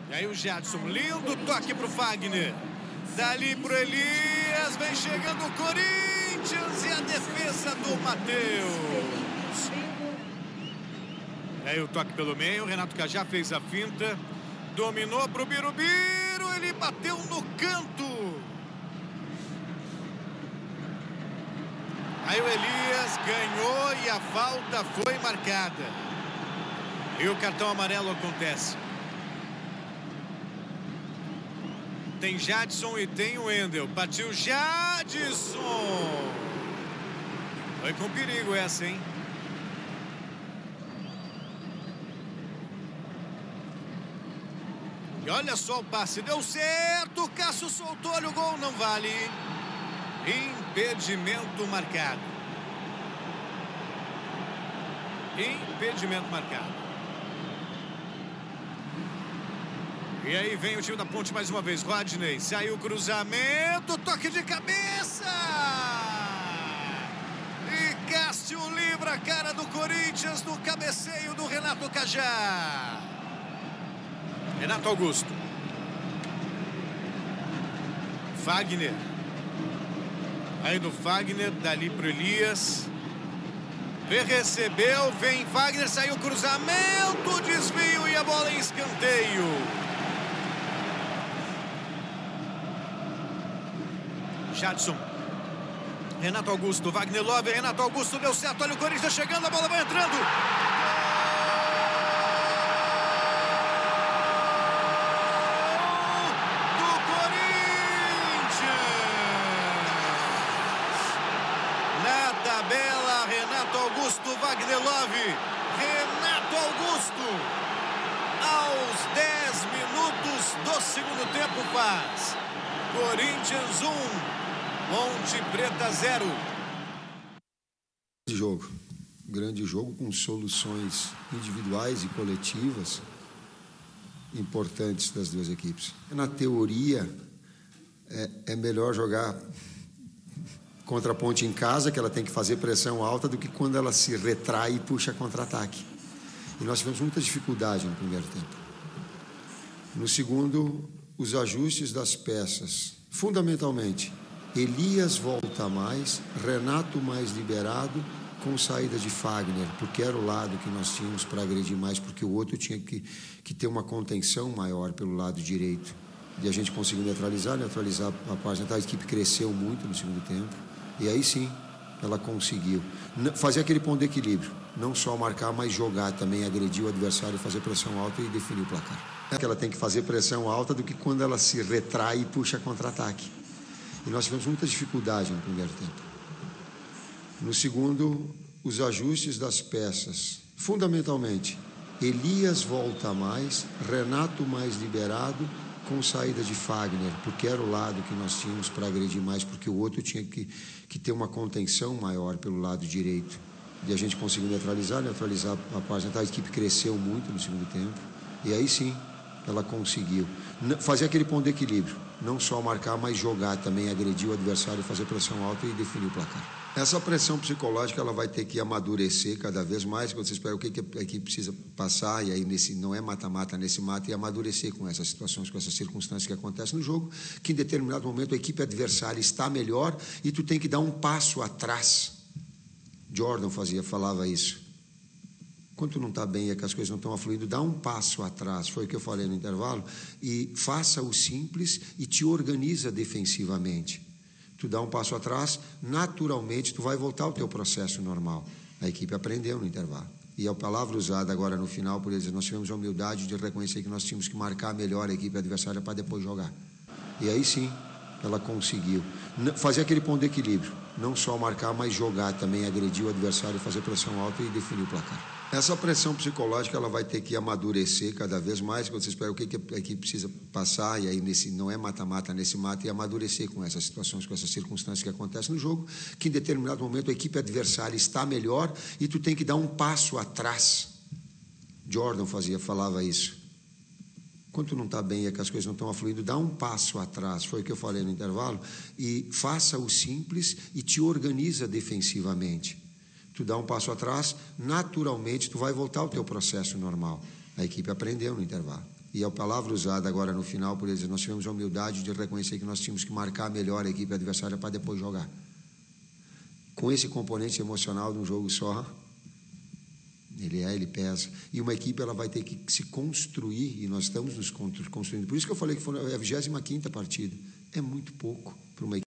E aí o Jadson, lindo toque pro Fagner. Dali pro Elias, vem chegando o Corinthians e a defesa do Matheus. E aí o toque pelo meio, Renato Cajá fez a finta. Dominou pro Birubiru, ele bateu no canto. Aí o Elias ganhou e a falta foi marcada. E o cartão amarelo acontece. Tem Jadson e tem o Wendel. Partiu Jadson. Foi com perigo essa, hein? E olha só o passe. Deu certo. O Cássio soltou. Olha o gol. Não vale. Impedimento marcado. Impedimento marcado. E aí vem o time da Ponte mais uma vez. Rodney, saiu o cruzamento, toque de cabeça. E Cássio livra a cara do Corinthians no cabeceio do Renato Cajá. Renato Augusto. Fagner. Aí do Fagner, dali pro Elias. Recebeu, vem Fagner, saiu o cruzamento, desvio e a bola em escanteio. Jadson. Renato Augusto, Wagner Love, Renato Augusto deu certo, olha o Corinthians chegando, a bola vai entrando. Gol do Corinthians. Na tabela, Renato Augusto, Wagner Love. Renato Augusto, aos 10 minutos do segundo tempo faz. Corinthians 1. Ponte Preta 0. Grande jogo com soluções individuais e coletivas importantes das duas equipes. Na teoria, é melhor jogar contra a Ponte em casa, que ela tem que fazer pressão alta, do que quando ela se retrai e puxa contra-ataque. E nós tivemos muita dificuldade no primeiro tempo. No segundo, os ajustes das peças, fundamentalmente, Elias volta mais, Renato mais liberado, com saída de Fagner, porque era o lado que nós tínhamos para agredir mais, porque o outro tinha que ter uma contenção maior pelo lado direito. E a gente conseguiu neutralizar a página. A equipe cresceu muito no segundo tempo, e aí sim, ela conseguiu fazer aquele ponto de equilíbrio, não só marcar, mas jogar também, agredir o adversário, fazer pressão alta e definir o placar. Que ela tem que fazer pressão alta do que quando ela se retrai e puxa contra-ataque. E nós tivemos muita dificuldade no primeiro tempo. No segundo, os ajustes das peças, fundamentalmente, Elias volta mais, Renato mais liberado, com saída de Fagner, porque era o lado que nós tínhamos para agredir mais, porque o outro tinha que ter uma contenção maior pelo lado direito. E a gente conseguiu neutralizar a página. A equipe cresceu muito no segundo tempo, e aí sim, ela conseguiu fazer aquele ponto de equilíbrio, não só marcar, mas jogar também, agredir o adversário, fazer pressão alta e definir o placar. Essa pressão psicológica ela vai ter que amadurecer cada vez mais, quando você espera o que a equipe precisa passar, e aí não é mata-mata, nesse mata, e amadurecer com essas situações, com essas circunstâncias que acontecem no jogo, que em determinado momento a equipe adversária está melhor e tu tem que dar um passo atrás. Jordan falava isso. Quando tu não está bem e que as coisas não estão afluindo, dá um passo atrás, foi o que eu falei no intervalo, e faça o simples e te organiza defensivamente. Tu dá um passo atrás, naturalmente tu vai voltar ao teu processo normal. A equipe aprendeu no intervalo. E a palavra usada agora no final, por eles, nós tivemos a humildade de reconhecer que nós tínhamos que marcar melhor a equipe adversária para depois jogar. E aí sim, ela conseguiu fazer aquele ponto de equilíbrio, não só marcar, mas jogar também, agredir o adversário, fazer pressão alta e definir o placar. Essa pressão psicológica ela vai ter que amadurecer cada vez mais, quando você espera o que a equipe precisa passar, e aí não é mata-mata, nesse mata, e amadurecer com essas situações, com essas circunstâncias que acontecem no jogo, que em determinado momento a equipe adversária está melhor e tu tem que dar um passo atrás. Jordan falava isso. Quando tu não está bem e que as coisas não estão afluindo, dá um passo atrás, foi o que eu falei no intervalo, e faça o simples e te organiza defensivamente. Tu dá um passo atrás, naturalmente tu vai voltar ao teu processo normal. A equipe aprendeu no intervalo. e a palavra usada agora no final por eles, nós tivemos a humildade de reconhecer que nós tínhamos que marcar melhor a equipe adversária para depois jogar. Com esse componente emocional de um jogo só, ele pesa. E uma equipe ela vai ter que se construir, e nós estamos nos construindo. Por isso que eu falei que foi a 25ª partida. É muito pouco para uma equipe.